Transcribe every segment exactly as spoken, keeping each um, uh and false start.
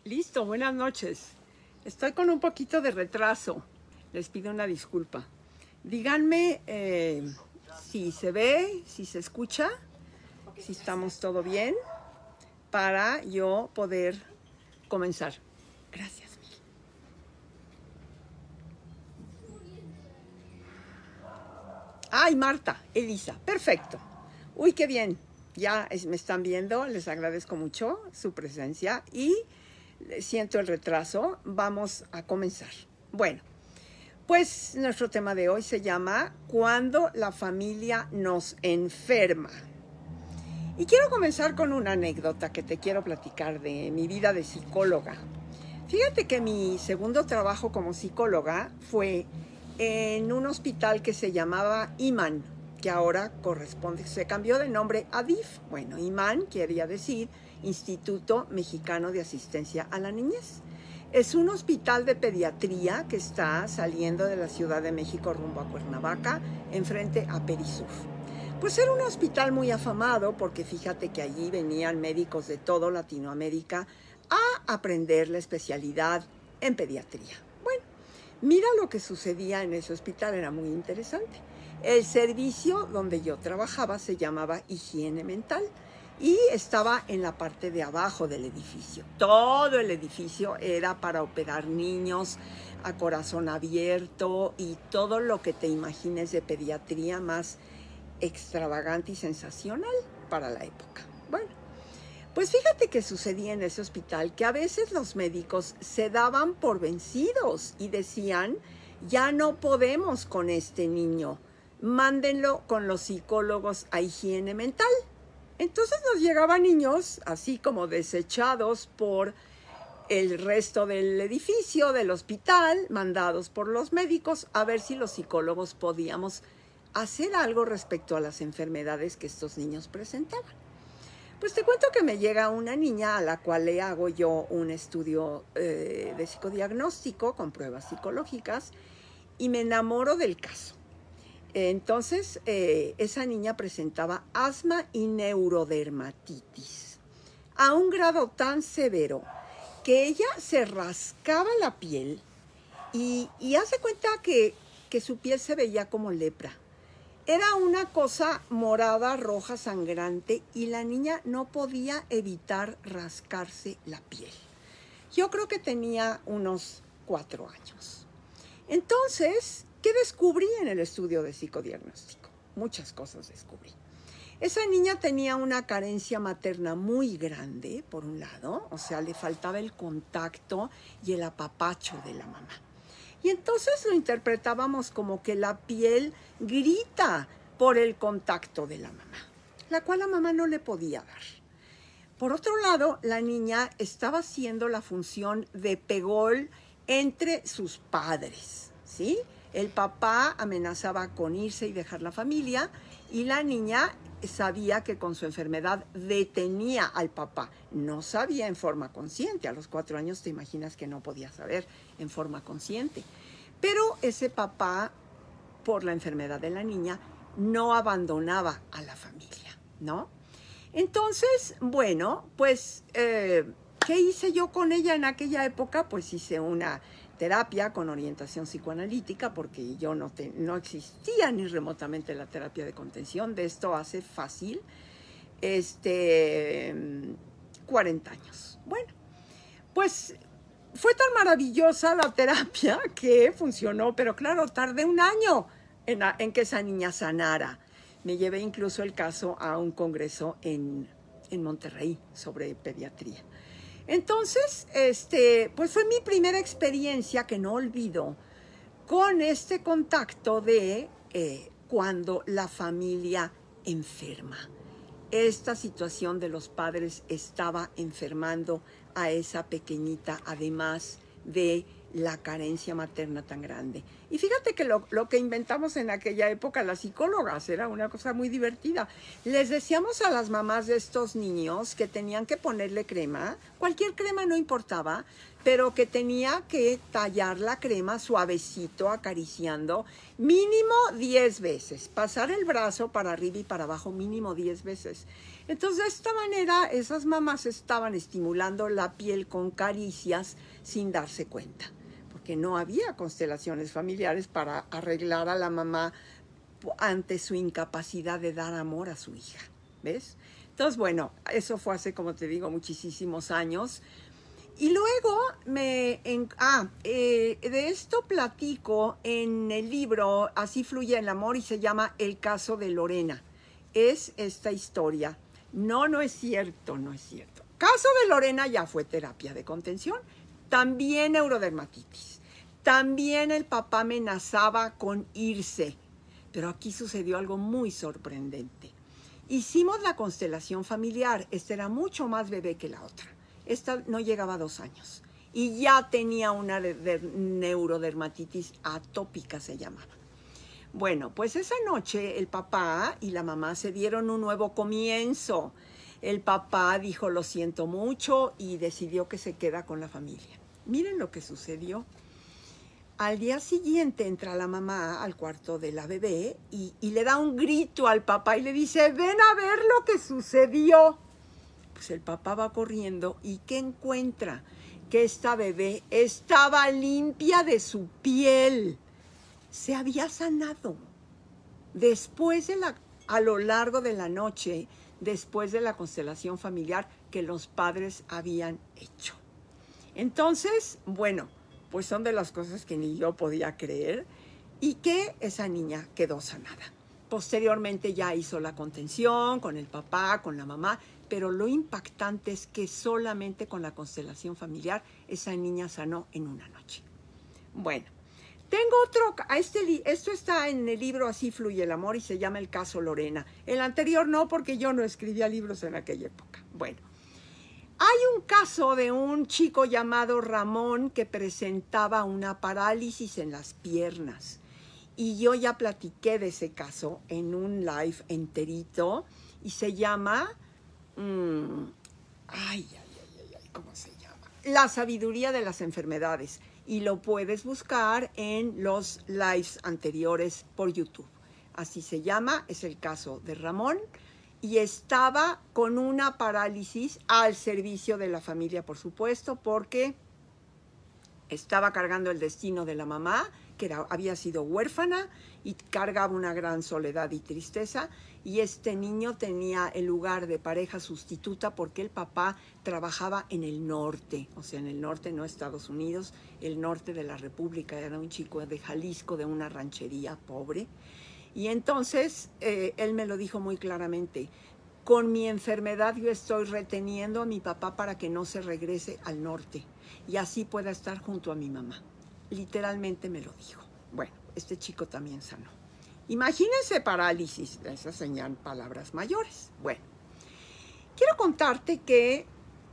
Listo, buenas noches. Estoy con un poquito de retraso. Les pido una disculpa. Díganme eh, si se ve, si se escucha, si estamos todo bien, para yo poder comenzar. Gracias. Ay, Marta, Elisa, perfecto. Uy, qué bien. Ya me están viendo, les agradezco mucho su presencia y siento el retraso. Vamos a comenzar. Bueno, pues nuestro tema de hoy se llama Cuando la familia nos enferma. Y quiero comenzar con una anécdota que te quiero platicar de mi vida de psicóloga. Fíjate que mi segundo trabajo como psicóloga fue en un hospital que se llamaba IMAN, que ahora corresponde, se cambió de nombre a D I F. Bueno, IMAN quería decir Instituto Mexicano de Asistencia a la Niñez. Es un hospital de pediatría que está saliendo de la Ciudad de México rumbo a Cuernavaca, enfrente a Perisur. Pues era un hospital muy afamado porque fíjate que allí venían médicos de toda Latinoamérica a aprender la especialidad en pediatría. Bueno, mira lo que sucedía en ese hospital, era muy interesante. El servicio donde yo trabajaba se llamaba higiene mental y estaba en la parte de abajo del edificio. Todo el edificio era para operar niños a corazón abierto y todo lo que te imagines de pediatría más extravagante y sensacional para la época. Bueno, pues fíjate que sucedía en ese hospital que a veces los médicos se daban por vencidos y decían, ya no podemos con este niño, mándenlo con los psicólogos a higiene mental. Entonces nos llegaban niños así como desechados por el resto del edificio, del hospital, mandados por los médicos a ver si los psicólogos podíamos hacer algo respecto a las enfermedades que estos niños presentaban. Pues te cuento que me llega una niña a la cual le hago yo un estudio eh, de psicodiagnóstico con pruebas psicológicas y me enamoro del caso. Entonces, eh, esa niña presentaba asma y neurodermatitis a un grado tan severo que ella se rascaba la piel y, y hace cuenta que, que su piel se veía como lepra. Era una cosa morada, roja, sangrante y la niña no podía evitar rascarse la piel. Yo creo que tenía unos cuatro años. Entonces, ¿qué descubrí en el estudio de psicodiagnóstico? Muchas cosas descubrí. Esa niña tenía una carencia materna muy grande, por un lado, o sea, le faltaba el contacto y el apapacho de la mamá. Y entonces lo interpretábamos como que la piel grita por el contacto de la mamá, la cual la mamá no le podía dar. Por otro lado, la niña estaba haciendo la función de pegol entre sus padres, ¿sí? El papá amenazaba con irse y dejar la familia y la niña sabía que con su enfermedad detenía al papá. No sabía en forma consciente. A los cuatro años te imaginas que no podía saber en forma consciente. Pero ese papá, por la enfermedad de la niña, no abandonaba a la familia, ¿no? Entonces, bueno, pues, eh, ¿qué hice yo con ella en aquella época? Pues hice una terapia con orientación psicoanalítica, porque yo no, te, no existía ni remotamente la terapia de contención. De esto hace fácil este, cuarenta años. Bueno, pues fue tan maravillosa la terapia que funcionó, pero claro, tardé un año en, en que esa niña sanara. Me llevé incluso el caso a un congreso en, en Monterrey sobre pediatría. Entonces, este, pues fue mi primera experiencia que no olvido con este contacto de eh, cuando la familia enferma. Esta situación de los padres estaba enfermando a esa pequeñita, además de la carencia materna tan grande. Y fíjate que lo, lo que inventamos en aquella época las psicólogas era una cosa muy divertida. Les decíamos a las mamás de estos niños que tenían que ponerle crema, cualquier crema no importaba, pero que tenía que tallar la crema suavecito, acariciando, mínimo diez veces. Pasar el brazo para arriba y para abajo mínimo diez veces. Entonces, de esta manera, esas mamás estaban estimulando la piel con caricias sin darse cuenta, porque no había constelaciones familiares para arreglar a la mamá ante su incapacidad de dar amor a su hija, ¿ves? Entonces, bueno, eso fue hace, como te digo, muchísimos años. Y luego, me, en, ah, eh, de esto platico en el libro Así fluye el amor y se llama El caso de Lorena. Es esta historia. No, no es cierto, no es cierto. Caso de Lorena ya fue terapia de contención, también neurodermatitis. También el papá amenazaba con irse. Pero aquí sucedió algo muy sorprendente. Hicimos la constelación familiar. Esta era mucho más bebé que la otra. Esta no llegaba a dos años. Y ya tenía una de, de neurodermatitis atópica, se llamaba. Bueno, pues esa noche el papá y la mamá se dieron un nuevo comienzo. El papá dijo, lo siento mucho, y decidió que se queda con la familia. Miren lo que sucedió. Al día siguiente entra la mamá al cuarto de la bebé y, y le da un grito al papá y le dice, ven a ver lo que sucedió. Pues el papá va corriendo y ¿qué encuentra? Que esta bebé estaba limpia de su piel. Se había sanado. Después de la, a lo largo de la noche, después de la constelación familiar que los padres habían hecho. Entonces, bueno, pues son de las cosas que ni yo podía creer y que esa niña quedó sanada. Posteriormente ya hizo la contención con el papá, con la mamá, pero lo impactante es que solamente con la constelación familiar esa niña sanó en una noche. Bueno, tengo otro, a este, esto está en el libro Así fluye el amor y se llama El caso Lorena. El anterior no, porque yo no escribía libros en aquella época. Bueno. Hay un caso de un chico llamado Ramón que presentaba una parálisis en las piernas. Y yo ya platiqué de ese caso en un live enterito. Y se llama... Mmm, ay, ay, ay, ay, ¿cómo se llama? La sabiduría de las enfermedades. Y lo puedes buscar en los lives anteriores por YouTube. Así se llama, es el caso de Ramón. Y estaba con una parálisis al servicio de la familia, por supuesto, porque estaba cargando el destino de la mamá, que era, había sido huérfana y cargaba una gran soledad y tristeza. Y este niño tenía el lugar de pareja sustituta porque el papá trabajaba en el norte, o sea, en el norte, no Estados Unidos, el norte de la República. Era un chico de Jalisco, de una ranchería pobre. Y entonces eh, él me lo dijo muy claramente, con mi enfermedad yo estoy reteniendo a mi papá para que no se regrese al norte y así pueda estar junto a mi mamá. Literalmente me lo dijo. Bueno, este chico también sanó. Imagínense parálisis, esas señalan palabras mayores. Bueno, quiero contarte que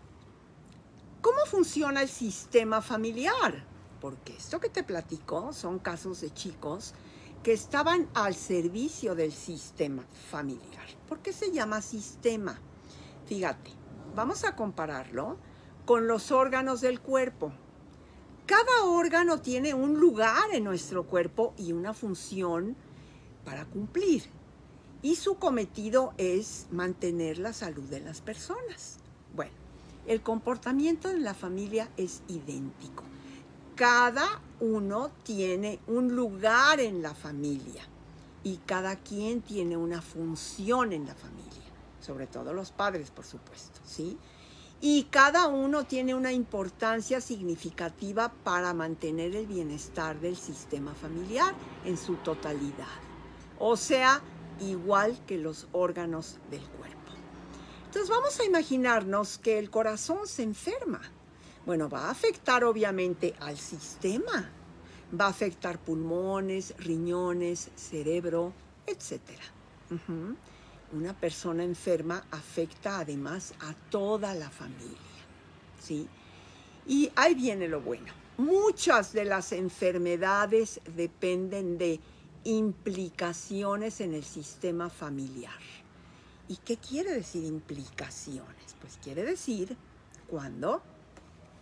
cómo funciona el sistema familiar, porque esto que te platico son casos de chicos que estaban al servicio del sistema familiar. ¿Por qué se llama sistema? Fíjate, vamos a compararlo con los órganos del cuerpo. Cada órgano tiene un lugar en nuestro cuerpo y una función para cumplir. Y su cometido es mantener la salud de las personas. Bueno, el comportamiento en la familia es idéntico. Cada uno tiene un lugar en la familia y cada quien tiene una función en la familia, sobre todo los padres, por supuesto, ¿sí? Y cada uno tiene una importancia significativa para mantener el bienestar del sistema familiar en su totalidad, o sea, igual que los órganos del cuerpo. Entonces vamos a imaginarnos que el corazón se enferma. Bueno, va a afectar obviamente al sistema, va a afectar pulmones, riñones, cerebro, etcétera. Uh-huh. Una persona enferma afecta además a toda la familia, ¿sí? Y ahí viene lo bueno. Muchas de las enfermedades dependen de implicaciones en el sistema familiar. ¿Y qué quiere decir implicaciones? Pues quiere decir cuando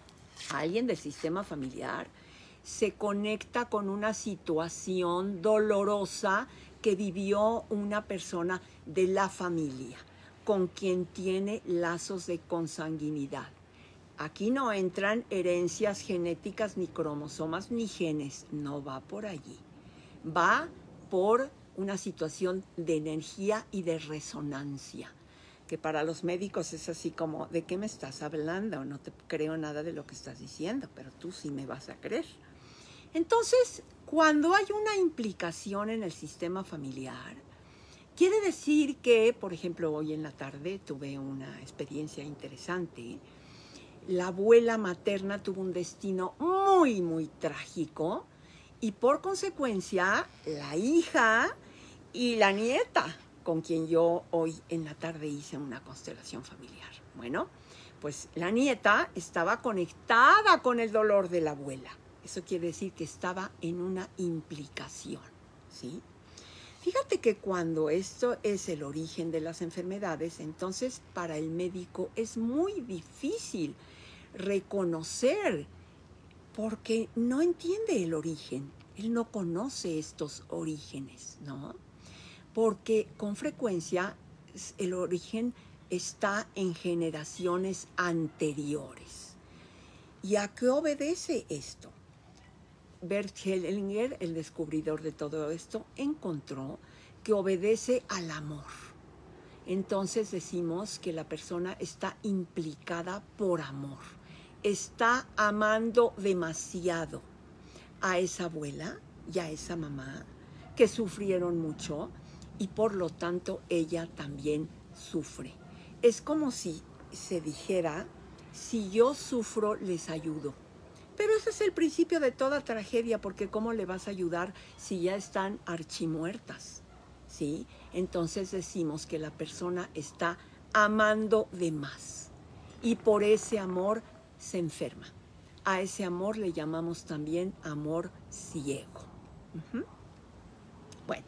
alguien del sistema familiar, se conecta con una situación dolorosa que vivió una persona de la familia, con quien tiene lazos de consanguinidad. Aquí no entran herencias genéticas, ni cromosomas, ni genes. No va por allí. Va por una situación de energía y de resonancia, que para los médicos es así como, ¿de qué me estás hablando? No te creo nada de lo que estás diciendo, pero tú sí me vas a creer. Entonces, cuando hay una implicación en el sistema familiar, quiere decir que, por ejemplo, hoy en la tarde tuve una experiencia interesante. La abuela materna tuvo un destino muy, muy trágico y por consecuencia la hija y la nieta, con quien yo hoy en la tarde hice una constelación familiar. Bueno, pues la nieta estaba conectada con el dolor de la abuela. Eso quiere decir que estaba en una implicación, ¿sí? Fíjate que cuando esto es el origen de las enfermedades, entonces para el médico es muy difícil reconocer, porque no entiende el origen. Él no conoce estos orígenes, ¿no? Porque con frecuencia el origen está en generaciones anteriores. ¿Y a qué obedece esto? Bert Hellinger, el descubridor de todo esto, encontró que obedece al amor. Entonces decimos que la persona está implicada por amor. Está amando demasiado a esa abuela y a esa mamá que sufrieron mucho y por lo tanto ella también sufre. Es como si se dijera, si yo sufro, les ayudo. Pero ese es el principio de toda tragedia, porque ¿cómo le vas a ayudar si ya están archimuertas? ¿Sí? Entonces decimos que la persona está amando de más y por ese amor se enferma. A ese amor le llamamos también amor ciego. Uh-huh. Bueno,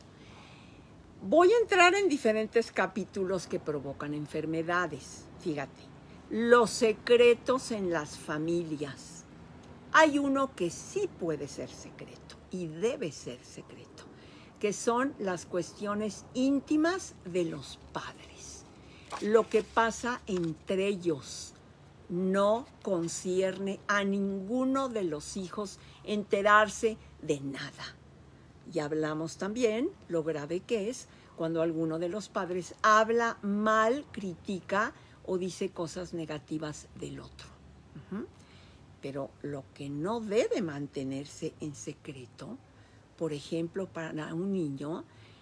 voy a entrar en diferentes capítulos que provocan enfermedades. Fíjate, los secretos en las familias. Hay uno que sí puede ser secreto y debe ser secreto, que son las cuestiones íntimas de los padres. Lo que pasa entre ellos no concierne a ninguno de los hijos enterarse de nada. Y hablamos también lo grave que es cuando alguno de los padres habla mal, critica o dice cosas negativas del otro. Uh-huh. Pero lo que no debe mantenerse en secreto, por ejemplo, para un niño,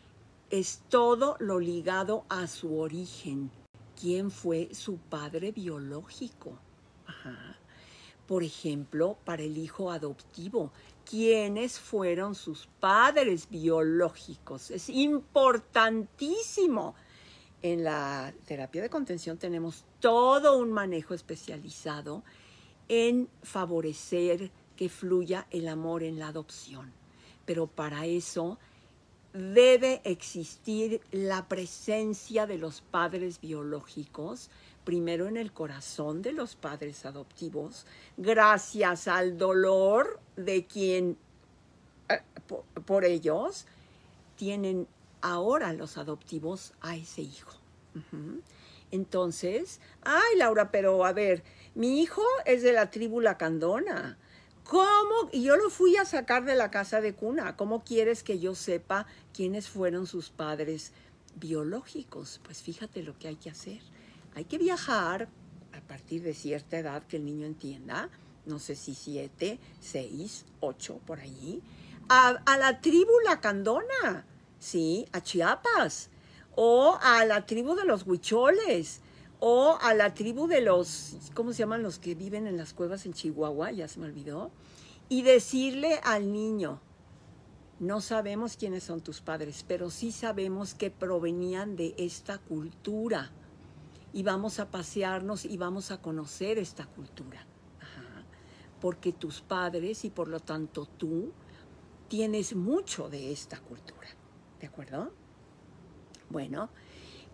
es todo lo ligado a su origen. ¿Quién fue su padre biológico? Ajá. Por ejemplo, para el hijo adoptivo, ¿quiénes fueron sus padres biológicos? Es importantísimo. En la terapia de contención tenemos todo un manejo especializado en favorecer que fluya el amor en la adopción. Pero para eso debe existir la presencia de los padres biológicos, primero en el corazón de los padres adoptivos, gracias al dolor de quien, eh, por, por ellos, tienen ahora los adoptivos a ese hijo. Uh-huh. Entonces, ay, Laura, pero a ver, mi hijo es de la tribu lacandona. ¿Cómo? Y yo lo fui a sacar de la casa de cuna. ¿Cómo quieres que yo sepa quiénes fueron sus padres biológicos? Pues fíjate lo que hay que hacer. Hay que viajar a partir de cierta edad que el niño entienda, no sé si siete, seis, ocho, por allí, a, a la tribu lacandona, ¿sí? A Chiapas, o a la tribu de los huicholes, o a la tribu de los, ¿cómo se llaman los que viven en las cuevas en Chihuahua? Ya se me olvidó. Y decirle al niño, no sabemos quiénes son tus padres, pero sí sabemos que provenían de esta cultura. Y vamos a pasearnos y vamos a conocer esta cultura. Ajá. Porque tus padres y por lo tanto tú tienes mucho de esta cultura. ¿De acuerdo? Bueno,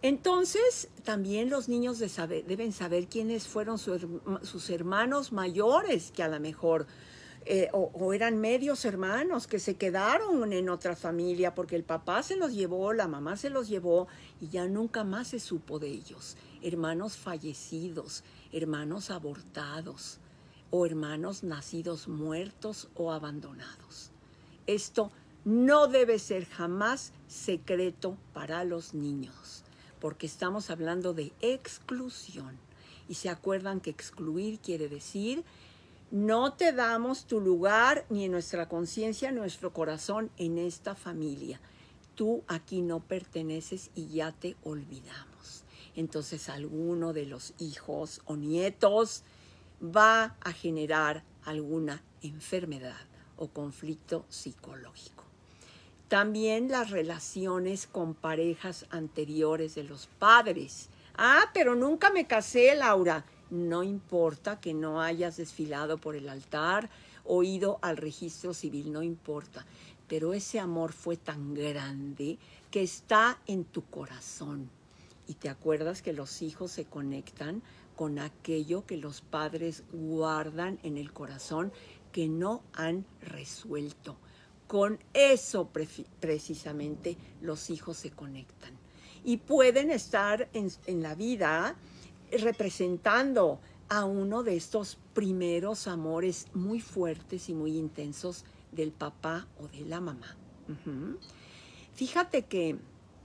Entonces, también los niños de saber, deben saber quiénes fueron su, sus hermanos mayores, que a lo mejor eh, o, o eran medios hermanos que se quedaron en otra familia porque el papá se los llevó, la mamá se los llevó y ya nunca más se supo de ellos. Hermanos fallecidos, hermanos abortados o hermanos nacidos muertos o abandonados. Esto no debe ser jamás secreto para los niños, porque estamos hablando de exclusión. Y se acuerdan que excluir quiere decir no te damos tu lugar ni en nuestra conciencia, en nuestro corazón, en esta familia. Tú aquí no perteneces y ya te olvidamos. Entonces alguno de los hijos o nietos va a generar alguna enfermedad o conflicto psicológico. También las relaciones con parejas anteriores de los padres. Ah, pero nunca me casé, Laura. No importa que no hayas desfilado por el altar o ido al registro civil, no importa. Pero ese amor fue tan grande que está en tu corazón. Y te acuerdas que los hijos se conectan con aquello que los padres guardan en el corazón que no han resuelto. Con eso pre precisamente los hijos se conectan. Y pueden estar en, en la vida representando a uno de estos primeros amores muy fuertes y muy intensos del papá o de la mamá. Uh-huh. Fíjate que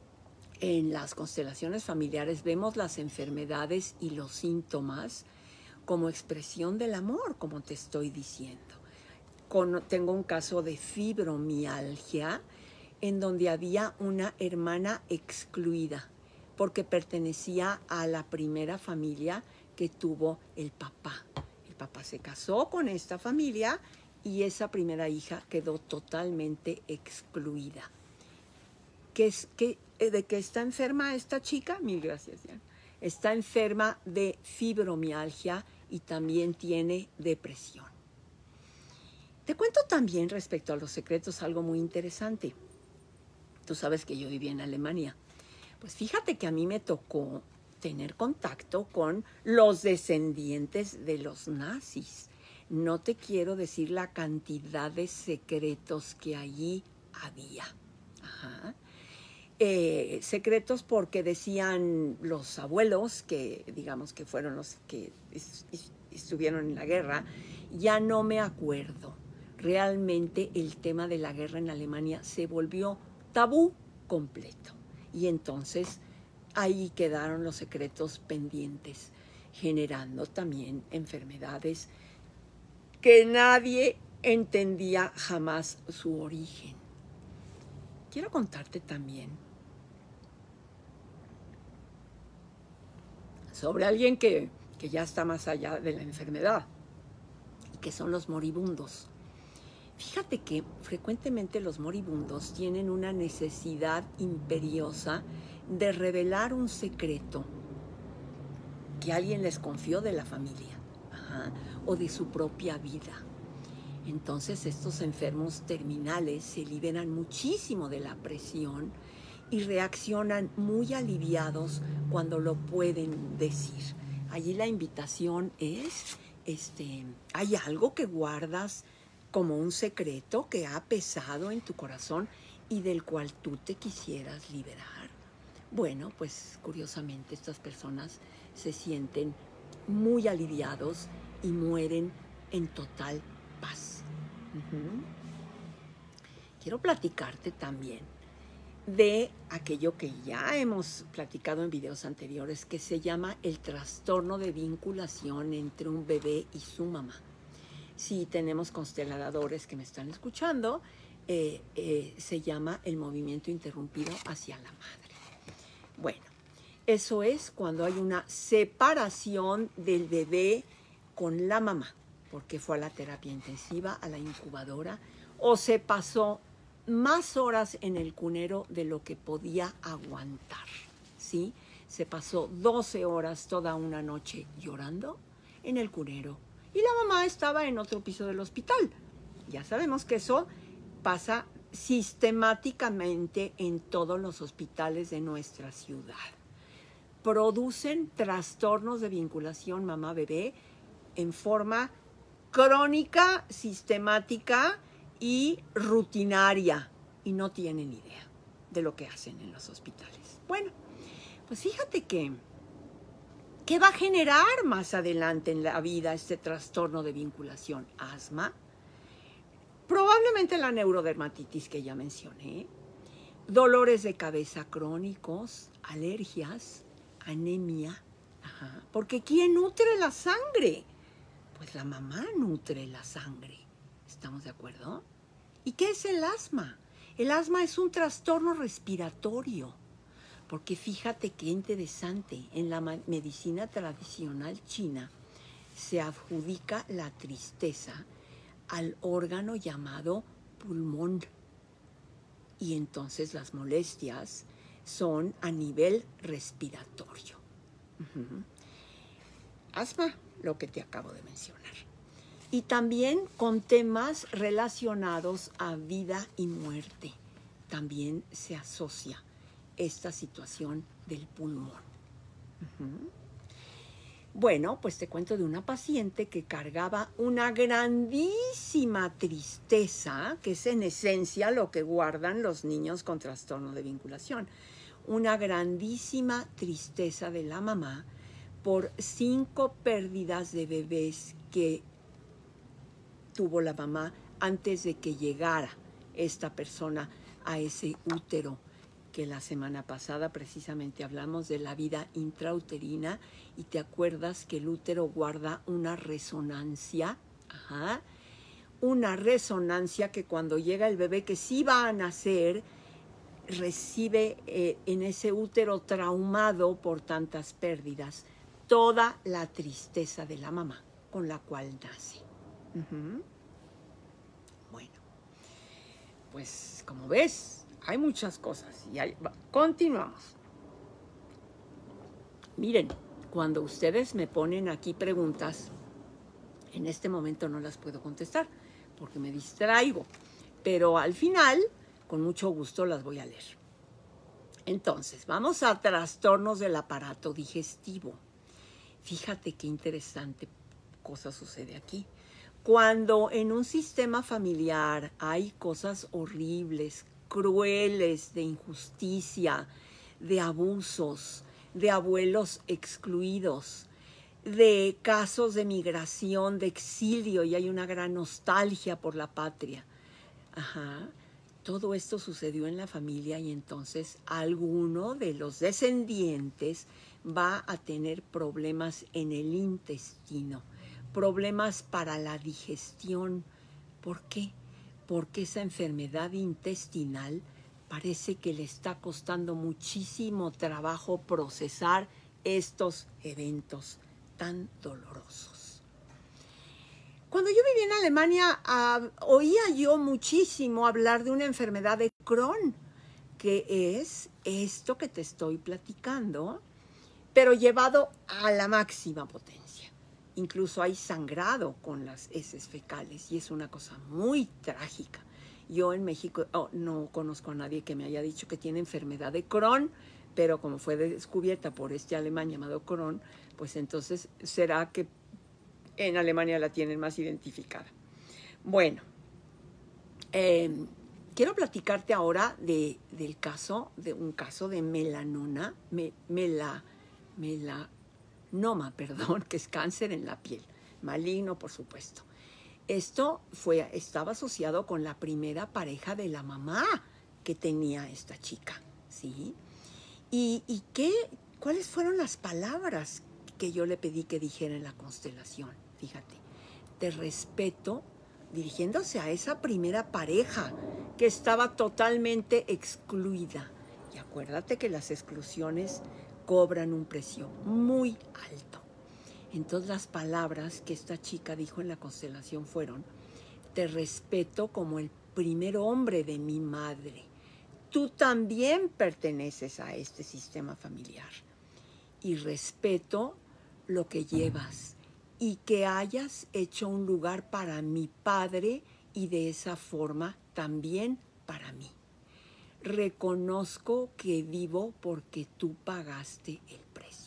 en las constelaciones familiares vemos las enfermedades y los síntomas como expresión del amor, como te estoy diciendo. Con, tengo un caso de fibromialgia en donde había una hermana excluida porque pertenecía a la primera familia que tuvo el papá. El papá se casó con esta familia y esa primera hija quedó totalmente excluida. ¿Qué es, qué, ¿De qué está enferma esta chica? Mil gracias, Diana. Está enferma de fibromialgia y también tiene depresión. Te cuento también respecto a los secretos algo muy interesante. Tú sabes que yo viví en Alemania. Pues fíjate que a mí me tocó tener contacto con los descendientes de los nazis. No te quiero decir la cantidad de secretos que allí había. Ajá. Eh, secretos porque decían los abuelos, que digamos que fueron los que est estuvieron en la guerra, ya no me acuerdo. Realmente el tema de la guerra en Alemania se volvió tabú completo. Y entonces ahí quedaron los secretos pendientes, generando también enfermedades que nadie entendía jamás su origen. Quiero contarte también sobre alguien que, que ya está más allá de la enfermedad, y que son los moribundos. Fíjate que frecuentemente los moribundos tienen una necesidad imperiosa de revelar un secreto que alguien les confió de la familia, ajá, o de su propia vida. Entonces estos enfermos terminales se liberan muchísimo de la presión y reaccionan muy aliviados cuando lo pueden decir. Allí la invitación es, este, ¿hay algo que guardas como un secreto que ha pesado en tu corazón y del cual tú te quisieras liberar? Bueno, pues curiosamente estas personas se sienten muy aliviados y mueren en total paz. Uh-huh. Quiero platicarte también de aquello que ya hemos platicado en videos anteriores, que se llama el trastorno de vinculación entre un bebé y su mamá. Si tenemos consteladores que me están escuchando, eh, eh, se llama el movimiento interrumpido hacia la madre. Bueno, eso es cuando hay una separación del bebé con la mamá, porque fue a la terapia intensiva, a la incubadora, o se pasó más horas en el cunero de lo que podía aguantar, ¿sí? Se pasó doce horas toda una noche llorando en el cunero y la mamá estaba en otro piso del hospital. Ya sabemos que eso pasa sistemáticamente en todos los hospitales de nuestra ciudad. producen trastornos de vinculación mamá-bebé en forma crónica, sistemática y rutinaria. Y no tienen idea de lo que hacen en los hospitales. Bueno, pues fíjate que, ¿qué va a generar más adelante en la vida este trastorno de vinculación? Asma, probablemente la neurodermatitis que ya mencioné, dolores de cabeza crónicos, alergias, anemia. Ajá. Porque ¿quién nutre la sangre? Pues la mamá nutre la sangre. ¿Estamos de acuerdo? ¿Y qué es el asma? El asma es un trastorno respiratorio. Porque fíjate qué interesante, en la medicina tradicional china se adjudica la tristeza al órgano llamado pulmón. Y entonces las molestias son a nivel respiratorio. Uh-huh. Asma, lo que te acabo de mencionar. Y también con temas relacionados a vida y muerte. También se asocia esta situación del pulmón. Uh-huh. Bueno, pues te cuento de una paciente que cargaba una grandísima tristeza, que es en esencia lo que guardan los niños con trastorno de vinculación. Una grandísima tristeza de la mamá por cinco pérdidas de bebés que tuvo la mamá antes de que llegara esta persona a ese útero, que la semana pasada precisamente hablamos de la vida intrauterina y te acuerdas que el útero guarda una resonancia, ajá, una resonancia que cuando llega el bebé que sí va a nacer, recibe eh, en ese útero traumado por tantas pérdidas toda la tristeza de la mamá con la cual nace. Uh-huh. Bueno, pues como ves, hay muchas cosas y hay, continuamos. Miren, cuando ustedes me ponen aquí preguntas, en este momento no las puedo contestar porque me distraigo, pero al final, con mucho gusto las voy a leer. Entonces, vamos a trastornos del aparato digestivo. Fíjate qué interesante cosa sucede aquí. Cuando en un sistema familiar hay cosas horribles, crueles, de injusticia, de abusos, de abuelos excluidos, de casos de migración, de exilio, y hay una gran nostalgia por la patria. Ajá. Todo esto sucedió en la familia y entonces alguno de los descendientes va a tener problemas en el intestino, problemas para la digestión. ¿Por qué? Porque esa enfermedad intestinal parece que le está costando muchísimo trabajo procesar estos eventos tan dolorosos. Cuando yo vivía en Alemania, uh, oía yo muchísimo hablar de una enfermedad de Crohn, que es esto que te estoy platicando, pero llevado a la máxima potencia. Incluso hay sangrado con las heces fecales y es una cosa muy trágica. Yo en México oh, no conozco a nadie que me haya dicho que tiene enfermedad de Crohn, pero como fue descubierta por este alemán llamado Crohn, pues entonces será que en Alemania la tienen más identificada. Bueno, eh, quiero platicarte ahora de, del caso, de un caso de melanoma, me, mela, melanoma, perdón, que es cáncer en la piel, maligno, por supuesto. Esto fue, estaba asociado con la primera pareja de la mamá que tenía esta chica, ¿sí? ¿Y, y qué, cuáles fueron las palabras que yo le pedí que dijera en la constelación? Fíjate, te respeto, dirigiéndose a esa primera pareja que estaba totalmente excluida. Y acuérdate que las exclusiones cobran un precio muy alto. Entonces las palabras que esta chica dijo en la constelación fueron: te respeto como el primer hombre de mi madre. Tú también perteneces a este sistema familiar. Y respeto lo que llevas y que hayas hecho un lugar para mi padre y de esa forma también para mí. Reconozco que vivo porque tú pagaste el precio.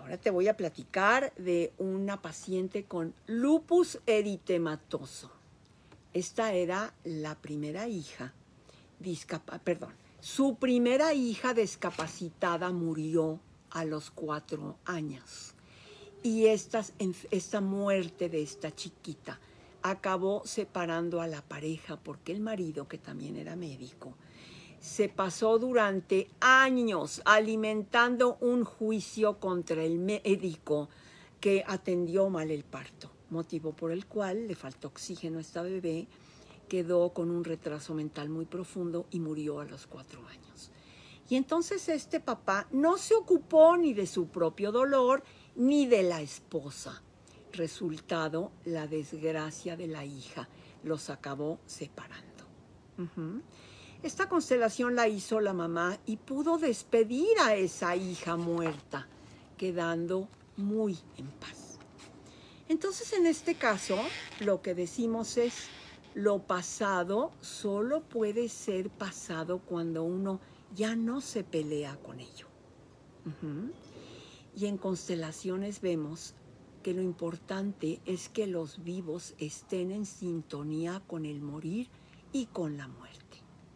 Ahora te voy a platicar de una paciente con lupus eritematoso. Esta era la primera hija, discapa- perdón, su primera hija discapacitada murió a los cuatro años. Y esta, esta muerte de esta chiquita acabó separando a la pareja porque el marido, que también era médico, se pasó durante años alimentando un juicio contra el médico que atendió mal el parto, motivo por el cual le faltó oxígeno a esta bebé, quedó con un retraso mental muy profundo y murió a los cuatro años. Y entonces este papá no se ocupó ni de su propio dolor ni de la esposa. Resultado, la desgracia de la hija los acabó separando. Uh-huh. Esta constelación la hizo la mamá y pudo despedir a esa hija muerta, quedando muy en paz. Entonces, en este caso, lo que decimos es, lo pasado solo puede ser pasado cuando uno ya no se pelea con ello. Uh-huh. Y en constelaciones vemos que lo importante es que los vivos estén en sintonía con el morir y con la muerte,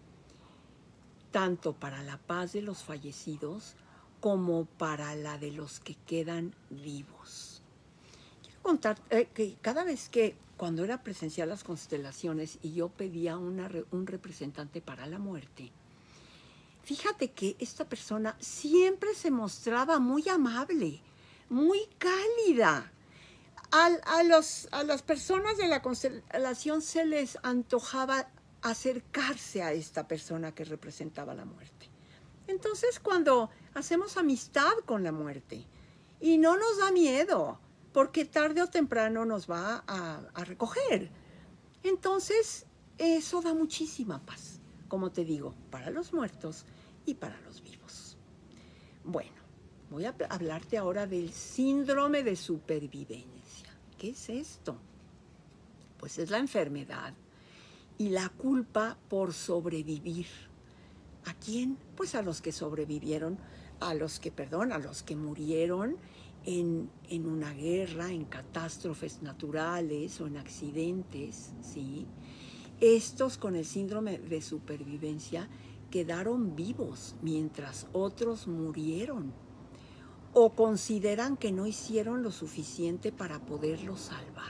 tanto para la paz de los fallecidos como para la de los que quedan vivos. Quiero contar eh, que cada vez que, cuando era presencial las constelaciones y yo pedía una, un representante para la muerte, fíjate que esta persona siempre se mostraba muy amable, muy cálida. A, a, los, a las personas de la constelación se les antojaba acercarse a esta persona que representaba la muerte. Entonces, cuando hacemos amistad con la muerte y no nos da miedo, porque tarde o temprano nos va a, a recoger, entonces eso da muchísima paz, como te digo, para los muertos y para los vivos. Bueno, voy a hablarte ahora del síndrome de supervivencia. ¿Qué es esto? Pues es la enfermedad y la culpa por sobrevivir. ¿A quién? Pues a los que sobrevivieron, a los que, perdón, a los que murieron en, en una guerra, en catástrofes naturales o en accidentes, ¿sí? Estos con el síndrome de supervivencia quedaron vivos mientras otros murieron o consideran que no hicieron lo suficiente para poderlos salvar.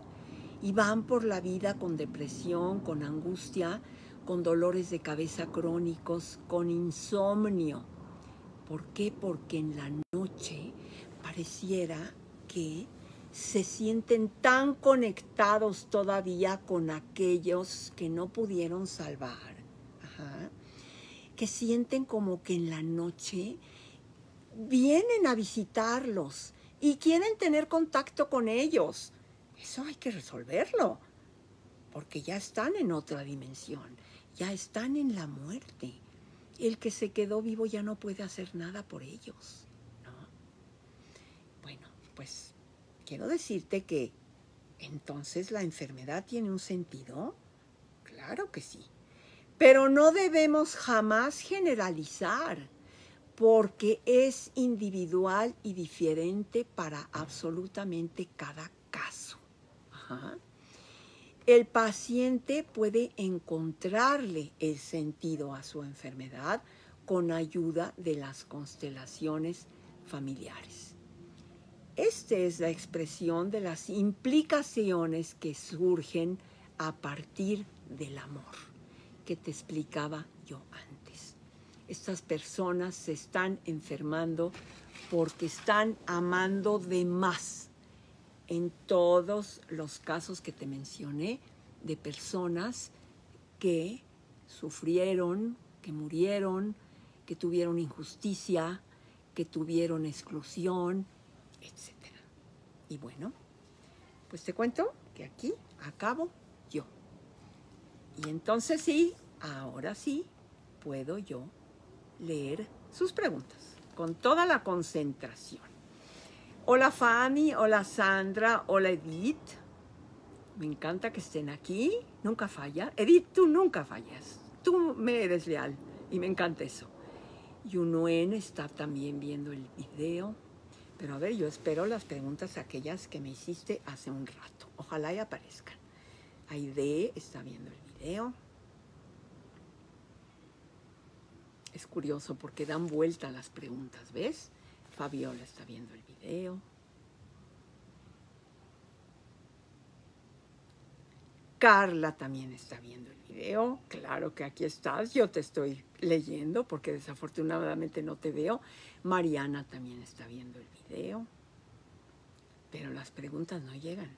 Y van por la vida con depresión, con angustia, con dolores de cabeza crónicos, con insomnio. ¿Por qué? Porque en la noche pareciera que se sienten tan conectados todavía con aquellos que no pudieron salvar. Ajá. Que sienten como que en la noche vienen a visitarlos y quieren tener contacto con ellos. Eso hay que resolverlo, porque ya están en otra dimensión, ya están en la muerte. El que se quedó vivo ya no puede hacer nada por ellos, ¿no? Bueno, pues quiero decirte que entonces la enfermedad tiene un sentido. Claro que sí, pero no debemos jamás generalizar, porque es individual y diferente para absolutamente cada caso. Ajá. El paciente puede encontrarle el sentido a su enfermedad con ayuda de las constelaciones familiares. Esta es la expresión de las implicaciones que surgen a partir del amor, que te explicaba yo antes. Estas personas se están enfermando porque están amando de más. En todos los casos que te mencioné, de personas que sufrieron, que murieron, que tuvieron injusticia, que tuvieron exclusión, etcétera. Y bueno, pues te cuento que aquí acabo yo. Y entonces sí, ahora sí, puedo yo leer sus preguntas con toda la concentración. Hola Fanny, hola Sandra, hola Edith. Me encanta que estén aquí, nunca falla. Edith, tú nunca fallas, tú me eres leal y me encanta eso. Yunuen está también viendo el video. Pero a ver, yo espero las preguntas aquellas que me hiciste hace un rato. Ojalá y aparezcan. Aide está viendo el video. Es curioso porque dan vuelta las preguntas, ¿ves? Fabiola está viendo el video. Carla también está viendo el video. Claro que aquí estás, yo te estoy leyendo porque desafortunadamente no te veo. Mariana también está viendo el video. Pero las preguntas no llegan.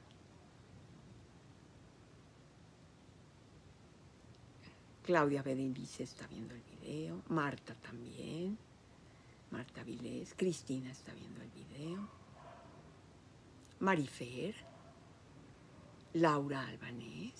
Claudia Bedelice está viendo el video. Marta también. Marta Vilés. Cristina está viendo el video. Marifer. Laura Albanés.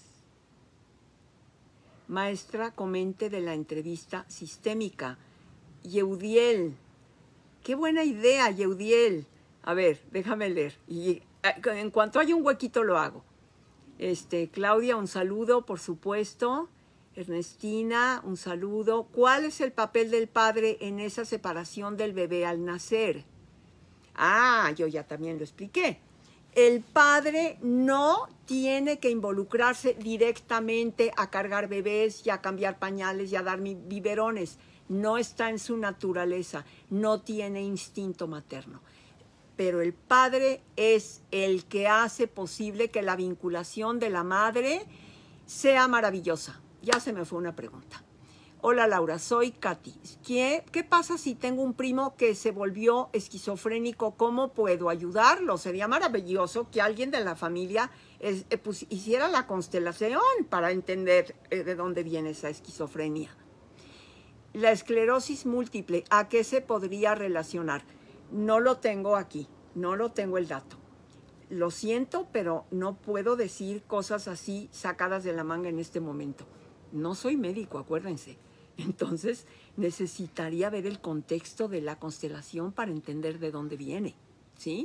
Maestra, comente de la entrevista sistémica. Yeudiel. Qué buena idea, Yeudiel. A ver, déjame leer. Y en cuanto haya un huequito lo hago. Este, Claudia, un saludo, por supuesto. Ernestina, un saludo. ¿Cuál es el papel del padre en esa separación del bebé al nacer? Ah, yo ya también lo expliqué. El padre no tiene que involucrarse directamente a cargar bebés y a cambiar pañales y a dar biberones. No está en su naturaleza, no tiene instinto materno. Pero el padre es el que hace posible que la vinculación de la madre sea maravillosa. Ya se me fue una pregunta. Hola Laura, soy Katy. ¿Qué, ¿Qué pasa si tengo un primo que se volvió esquizofrénico? ¿Cómo puedo ayudarlo? Sería maravilloso que alguien de la familia es, eh, pues, hiciera la constelación para entender eh, de dónde viene esa esquizofrenia. La esclerosis múltiple, ¿a qué se podría relacionar? No lo tengo aquí, no lo tengo el dato. Lo siento, pero no puedo decir cosas así sacadas de la manga en este momento. No soy médico, acuérdense. Entonces, necesitaría ver el contexto de la constelación para entender de dónde viene, ¿sí?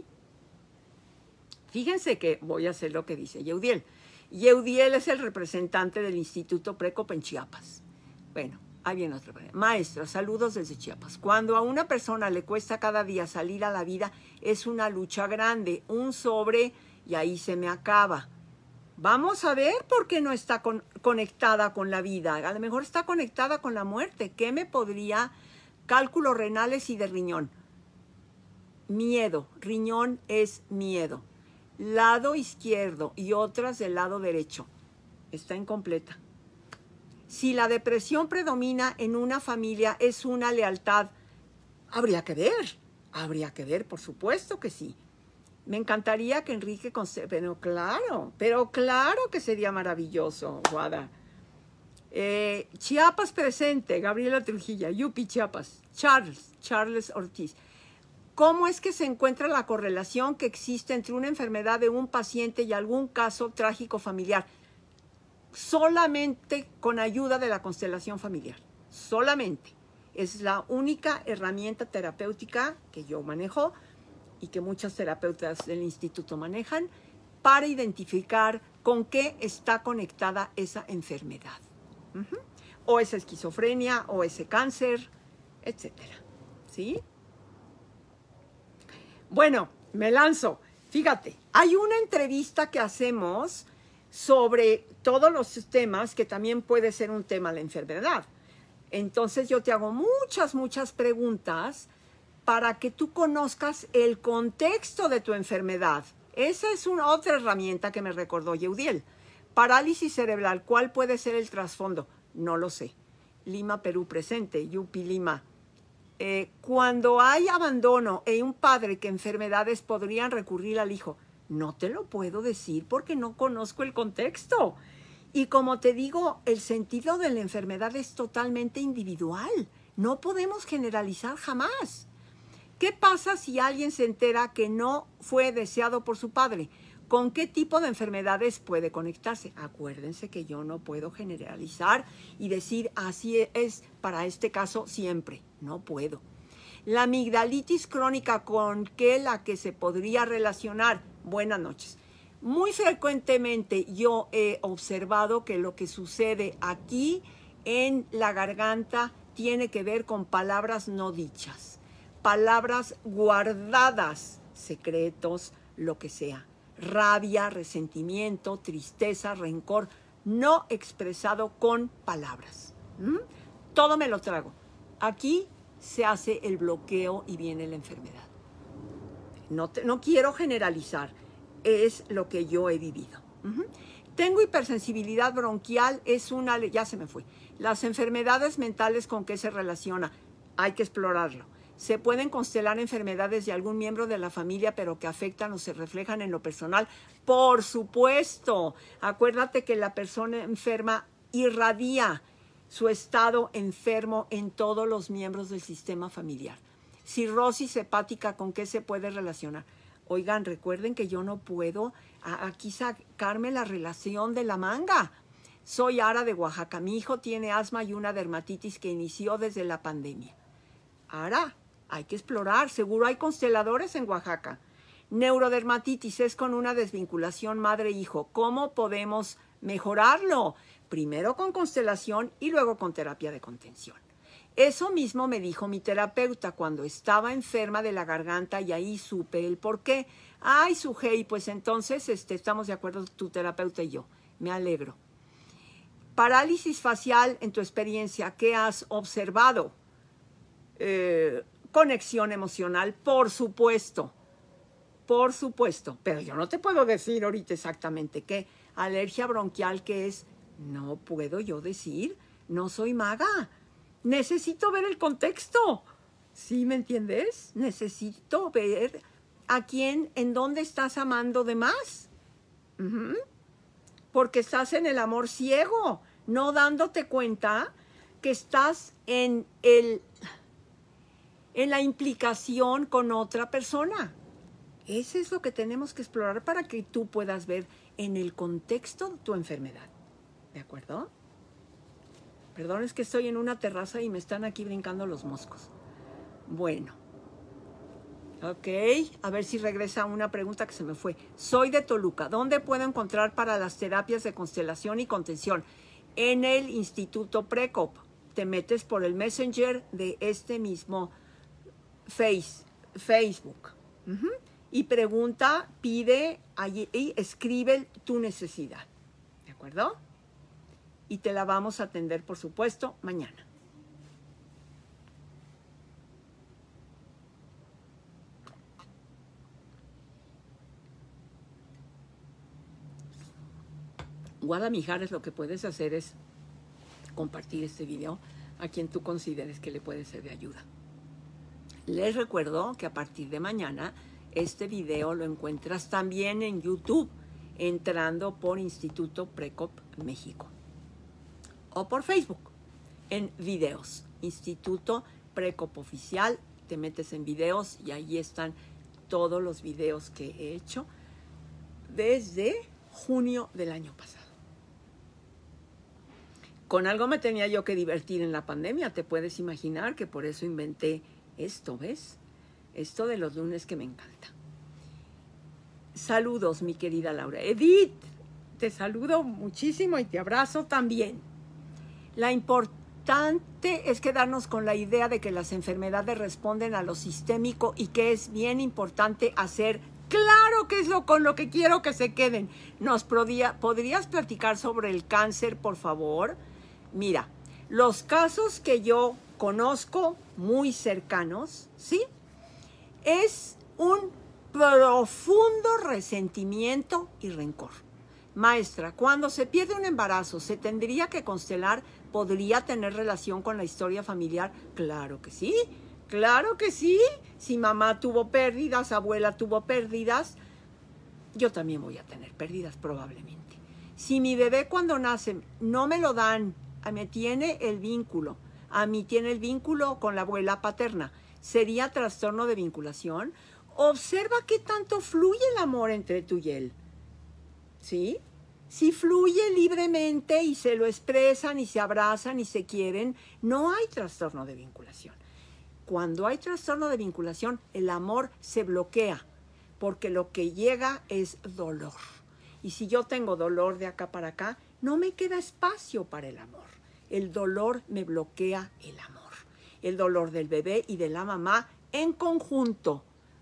Fíjense que voy a hacer lo que dice Yeudiel. Yeudiel es el representante del Instituto Precop en Chiapas. Bueno, ahí viene otra pregunta. Maestra, saludos desde Chiapas. Cuando a una persona le cuesta cada día salir a la vida, es una lucha grande, un sobre y ahí se me acaba. Vamos a ver por qué no está con, conectada con la vida. A lo mejor está conectada con la muerte. ¿Qué me podría? Cálculos renales y de riñón. Miedo. Riñón es miedo. Lado izquierdo y otras del lado derecho. Está incompleta. Si la depresión predomina en una familia, es una lealtad. Habría que ver. Habría que ver, por supuesto que sí. Me encantaría que Enrique... Pero claro, pero claro que sería maravilloso, Guada. Eh, Chiapas presente, Gabriela Trujillo, Yupi Chiapas, Charles, Charles Ortiz. ¿Cómo es que se encuentra la correlación que existe entre una enfermedad de un paciente y algún caso trágico familiar? Solamente con ayuda de la constelación familiar. Solamente. Es la única herramienta terapéutica que yo manejo y que muchas terapeutas del instituto manejan para identificar con qué está conectada esa enfermedad. Uh-huh. O esa esquizofrenia, o ese cáncer, etcétera. ¿Sí? Bueno, me lanzo. Fíjate, hay una entrevista que hacemos sobre todos los temas que también puede ser un tema la enfermedad. Entonces yo te hago muchas, muchas preguntas para que tú conozcas el contexto de tu enfermedad. Esa es una otra herramienta que me recordó Yeudiel. Parálisis cerebral, ¿cuál puede ser el trasfondo? No lo sé. Lima, Perú presente, Yupi Lima. Eh, cuando hay abandono e un padre, ¿qué enfermedades podrían recurrir al hijo? No te lo puedo decir porque no conozco el contexto. Y como te digo, el sentido de la enfermedad es totalmente individual. No podemos generalizar jamás. ¿Qué pasa si alguien se entera que no fue deseado por su padre? ¿Con qué tipo de enfermedades puede conectarse? Acuérdense que yo no puedo generalizar y decir así es para este caso siempre. No puedo. La amigdalitis crónica, ¿con qué la que se podría relacionar? Buenas noches. Muy frecuentemente yo he observado que lo que sucede aquí en la garganta tiene que ver con palabras no dichas. Palabras guardadas secretos, lo que sea. Rabia, resentimiento, tristeza, rencor, no expresado con palabras. ¿Mm? Todo me lo trago. Aquí se hace el bloqueo y viene la enfermedad. No, te, no quiero generalizar, es lo que yo he vivido. Uh-huh. Tengo hipersensibilidad bronquial, es una, ya se me fue. Las enfermedades mentales, ¿con qué se relaciona? Hay que explorarlo. Se pueden constelar enfermedades de algún miembro de la familia, pero que afectan o se reflejan en lo personal. Por supuesto. Acuérdate que la persona enferma irradia su estado enfermo en todos los miembros del sistema familiar. Cirrosis hepática, ¿con qué se puede relacionar? Oigan, recuerden que yo no puedo aquí sacarme la relación de la manga. Soy Ara de Oaxaca. Mi hijo tiene asma y una dermatitis que inició desde la pandemia. Ara, hay que explorar. Seguro hay consteladores en Oaxaca. Neurodermatitis es con una desvinculación madre-hijo. ¿Cómo podemos mejorarlo? Primero con constelación y luego con terapia de contención. Eso mismo me dijo mi terapeuta cuando estaba enferma de la garganta y ahí supe el por qué. Ay, Sujei, pues entonces este, estamos de acuerdo tu terapeuta y yo. Me alegro. Parálisis facial, en tu experiencia, ¿qué has observado? Eh, conexión emocional, por supuesto. Por supuesto. Pero yo no te puedo decir ahorita exactamente qué. Alergia bronquial, ¿qué es? No puedo yo decir. No soy maga. Necesito ver el contexto. ¿Sí me entiendes? Necesito ver a quién, en dónde estás amando de más. Uh-huh. Porque estás en el amor ciego, no dándote cuenta que estás en, el, en la implicación con otra persona. Eso es lo que tenemos que explorar para que tú puedas ver en el contexto tu enfermedad. ¿De acuerdo? Perdón, es que estoy en una terraza y me están aquí brincando los moscos. Bueno. Ok, a ver si regresa una pregunta que se me fue. Soy de Toluca. ¿Dónde puedo encontrar para las terapias de constelación y contención? En el Instituto Precop. Te metes por el Messenger de este mismo face, Facebook. Uh-huh. Y pregunta, pide allí, y escribe tu necesidad. ¿De acuerdo? Y te la vamos a atender, por supuesto, mañana. Guada Mijares, lo que puedes hacer es compartir este video a quien tú consideres que le puede ser de ayuda. Les recuerdo que a partir de mañana este video lo encuentras también en YouTube, entrando por Instituto Precop México. O por Facebook, en videos. Instituto Precop Oficial, te metes en videos y ahí están todos los videos que he hecho desde junio del año pasado. Con algo me tenía yo que divertir en la pandemia, te puedes imaginar que por eso inventé esto, ¿ves? Esto de los lunes que me encanta. Saludos, mi querida Laura. Edith, te saludo muchísimo y te abrazo también. La importante es quedarnos con la idea de que las enfermedades responden a lo sistémico y que es bien importante hacer, claro que es lo con lo que quiero que se queden. ¿Nos podría, podrías platicar sobre el cáncer, por favor? Mira, los casos que yo conozco muy cercanos, ¿sí? Es un profundo resentimiento y rencor. Maestra, cuando se pierde un embarazo, ¿se tendría que constelar? ¿Podría tener relación con la historia familiar? Claro que sí, claro que sí. Si mamá tuvo pérdidas, abuela tuvo pérdidas, yo también voy a tener pérdidas probablemente. Si mi bebé cuando nace no me lo dan, a mí tiene el vínculo, a mí tiene el vínculo con la abuela paterna, ¿sería trastorno de vinculación? Observa qué tanto fluye el amor entre tú y él. ¿Sí? Si fluye libremente y se lo expresan y se abrazan y se quieren, no hay trastorno de vinculación. Cuando hay trastorno de vinculación, el amor se bloquea porque lo que llega es dolor. Y si yo tengo dolor de acá para acá, no me queda espacio para el amor. El dolor me bloquea el amor. El dolor del bebé y de la mamá en conjunto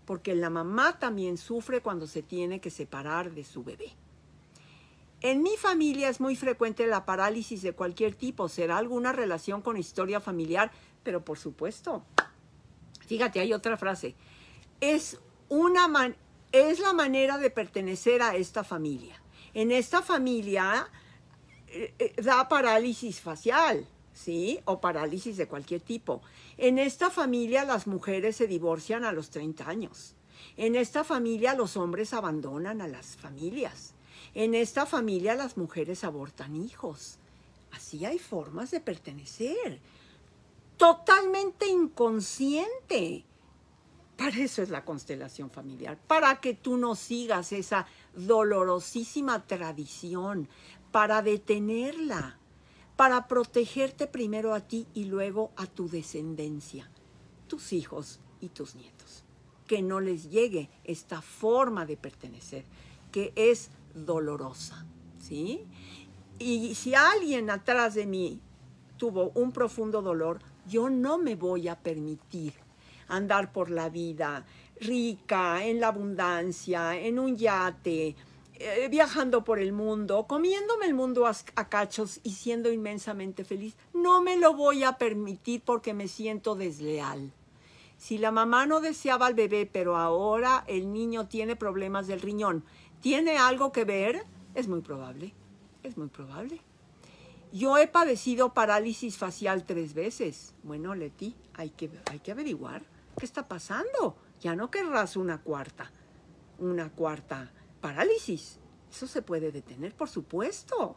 porque la mamá también sufre cuando se tiene que separar de su bebé. En mi familia es muy frecuente la parálisis de cualquier tipo. ¿Será alguna relación con historia familiar? Pero por supuesto. Fíjate, hay otra frase. Es, una man- es la manera de pertenecer a esta familia. En esta familia eh, eh, da parálisis facial, ¿sí? O parálisis de cualquier tipo. En esta familia las mujeres se divorcian a los treinta años. En esta familia los hombres abandonan a las familias. En esta familia las mujeres abortan hijos. Así hay formas de pertenecer. Totalmente inconsciente. Para eso es la constelación familiar. Para que tú no sigas esa dolorosísima tradición. Para detenerla. Para protegerte primero a ti y luego a tu descendencia. Tus hijos y tus nietos. Que no les llegue esta forma de pertenecer. Que es dolorosa, ¿sí? Y si alguien atrás de mí tuvo un profundo dolor, yo no me voy a permitir andar por la vida rica, en la abundancia, en un yate, eh, viajando por el mundo, comiéndome el mundo a, a cachos y siendo inmensamente feliz. No me lo voy a permitir porque me siento desleal. Si la mamá no deseaba al bebé, pero ahora el niño tiene problemas del riñón, ¿tiene algo que ver? Es muy probable, es muy probable. Yo he padecido parálisis facial tres veces. Bueno, Leti, hay que, hay que averiguar qué está pasando. Ya no querrás una cuarta, una cuarta parálisis. Eso se puede detener, por supuesto.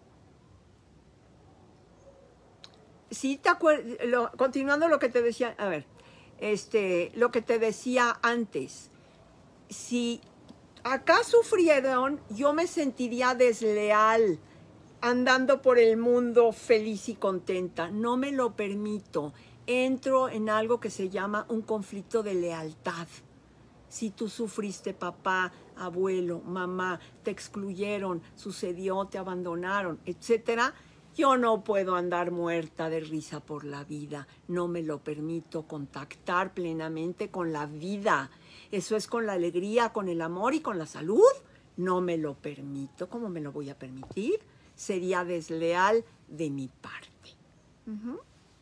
Sí, te acuerdas, lo, continuando lo que te decía, a ver, este, lo que te decía antes, si acá sufrieron, yo me sentiría desleal andando por el mundo feliz y contenta. No me lo permito. Entro en algo que se llama un conflicto de lealtad. Si tú sufriste, papá, abuelo, mamá, te excluyeron, sucedió, te abandonaron, etcétera, yo no puedo andar muerta de risa por la vida. No me lo permito contactar plenamente con la vida. Eso es con la alegría, con el amor y con la salud. No me lo permito. ¿Cómo me lo voy a permitir? Sería desleal de mi parte. Uh-huh.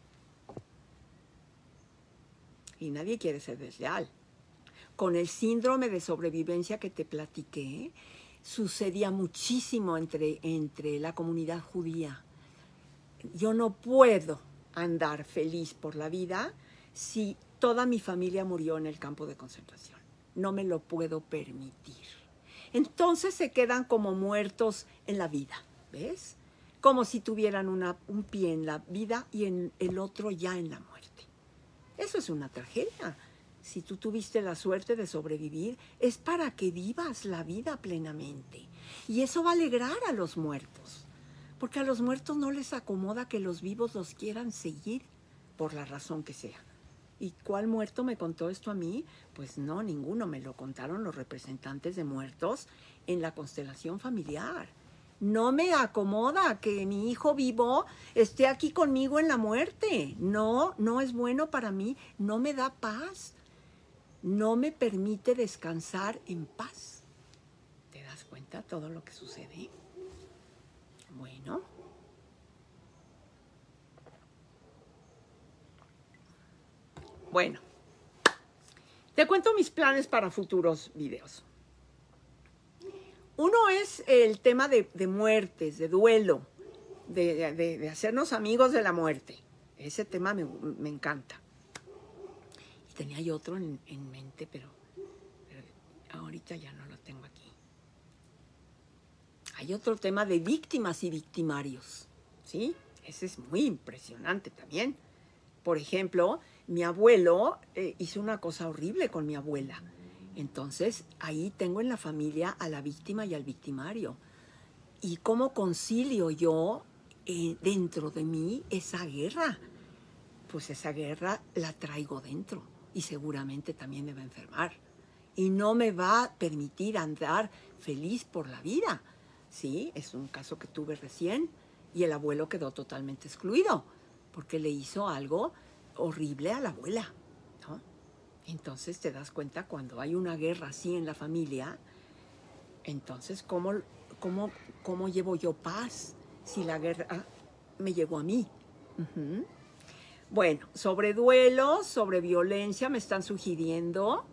Y nadie quiere ser desleal. Con el síndrome de sobrevivencia que te platiqué, sucedía muchísimo entre, entre la comunidad judía. Yo no puedo andar feliz por la vida si toda mi familia murió en el campo de concentración. No me lo puedo permitir. Entonces se quedan como muertos en la vida, ¿ves? Como si tuvieran una, un pie en la vida y en el otro ya en la muerte. Eso es una tragedia. Si tú tuviste la suerte de sobrevivir, es para que vivas la vida plenamente. Y eso va a alegrar a los muertos. Porque a los muertos no les acomoda que los vivos los quieran seguir, por la razón que sea. ¿Y cuál muerto me contó esto a mí? Pues no, ninguno. Me lo contaron los representantes de muertos en la constelación familiar. No me acomoda que mi hijo vivo esté aquí conmigo en la muerte. No, no es bueno para mí. No me da paz. No me permite descansar en paz. ¿Te das cuenta de todo lo que sucede? Bueno. Bueno. Te cuento mis planes para futuros videos. Uno es el tema de, de muertes, de duelo, de, de, de hacernos amigos de la muerte. Ese tema me, me encanta. Y tenía yo otro en, en mente, pero, pero ahorita ya no lo tengo aquí. Hay otro tema de víctimas y victimarios, ¿sí? Ese es muy impresionante también. Por ejemplo, mi abuelo eh, hizo una cosa horrible con mi abuela. Entonces, ahí tengo en la familia a la víctima y al victimario. ¿Y cómo concilio yo eh, dentro de mí esa guerra? Pues esa guerra la traigo dentro y seguramente también me va a enfermar. Y no me va a permitir andar feliz por la vida. Sí, es un caso que tuve recién y el abuelo quedó totalmente excluido porque le hizo algo horrible a la abuela, ¿no? Entonces te das cuenta cuando hay una guerra así en la familia, entonces ¿cómo, cómo, cómo llevo yo paz si la guerra me llegó a mí? Uh-huh. Bueno, sobre duelo, sobre violencia me están sugiriendo.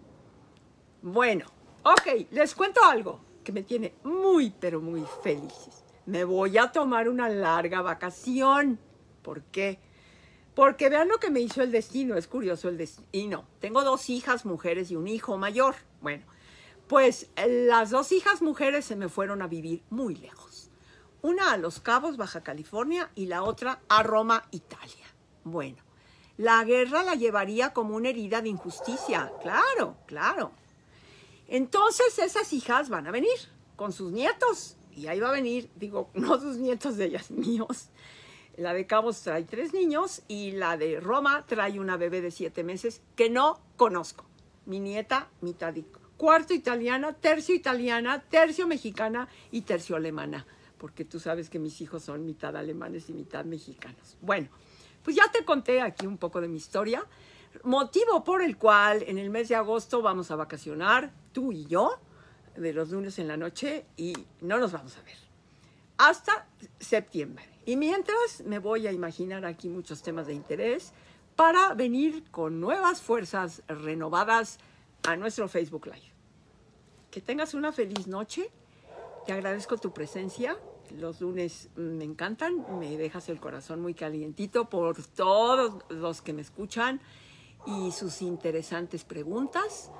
Bueno, ok, les cuento algo que me tiene muy, pero muy felices. Me voy a tomar una larga vacación. ¿Por qué? Porque vean lo que me hizo el destino. Es curioso el destino. Tengo dos hijas mujeres y un hijo mayor. Bueno, pues las dos hijas mujeres se me fueron a vivir muy lejos. Una a Los Cabos, Baja California, y la otra a Roma, Italia. Bueno, la guerra la llevaría como una herida de injusticia. Claro, claro. Entonces esas hijas van a venir con sus nietos. Y ahí va a venir, digo, no sus nietos de ellas, míos. La de Cabos trae tres niños y la de Roma trae una bebé de siete meses que no conozco. Mi nieta, mitad y cuarto italiana, tercio italiana, tercio mexicana y tercio alemana. Porque tú sabes que mis hijos son mitad alemanes y mitad mexicanos. Bueno, pues ya te conté aquí un poco de mi historia. Motivo por el cual en el mes de agosto vamos a vacacionar, tú y yo, de los lunes en la noche, y no nos vamos a ver hasta septiembre. Y mientras me voy a imaginar aquí muchos temas de interés para venir con nuevas fuerzas renovadas a nuestro Facebook Live. Que tengas una feliz noche. Te agradezco tu presencia. Los lunes me encantan. Me dejas el corazón muy calientito por todos los que me escuchan y sus interesantes preguntas.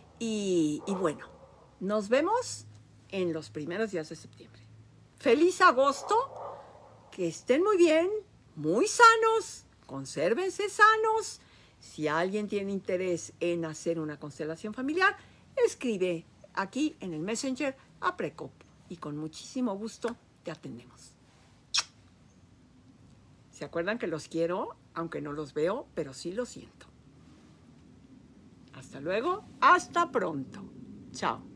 Y, y bueno, nos vemos en los primeros días de septiembre. ¡Feliz agosto! Que estén muy bien, muy sanos, consérvense sanos. Si alguien tiene interés en hacer una constelación familiar, escribe aquí en el Messenger a Precop y con muchísimo gusto te atendemos. ¿Se acuerdan que los quiero? Aunque no los veo, pero sí los siento. Hasta luego, hasta pronto. Chao.